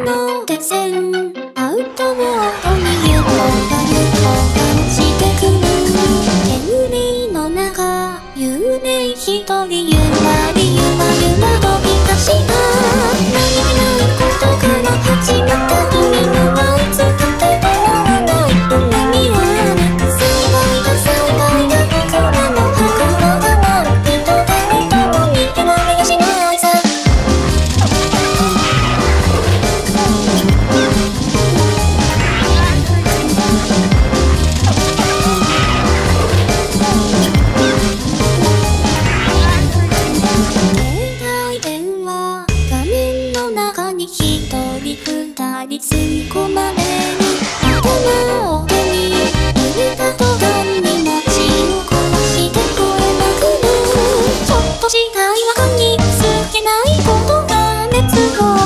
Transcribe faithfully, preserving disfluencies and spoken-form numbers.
の手線アウトモードに行こうか行こうかしてくる煙の中幽霊一人ゆらりゆらゆら飛び出した何気ないことから始まった君の愛つかて終わらない海はなく幸いだ幸いだ僕らの心がなんてと誰とも似てられやしないさ一人二人吸い込まれる頭を手に入れた途端に街を壊して声まくるちょっとした違和感につけないことが熱を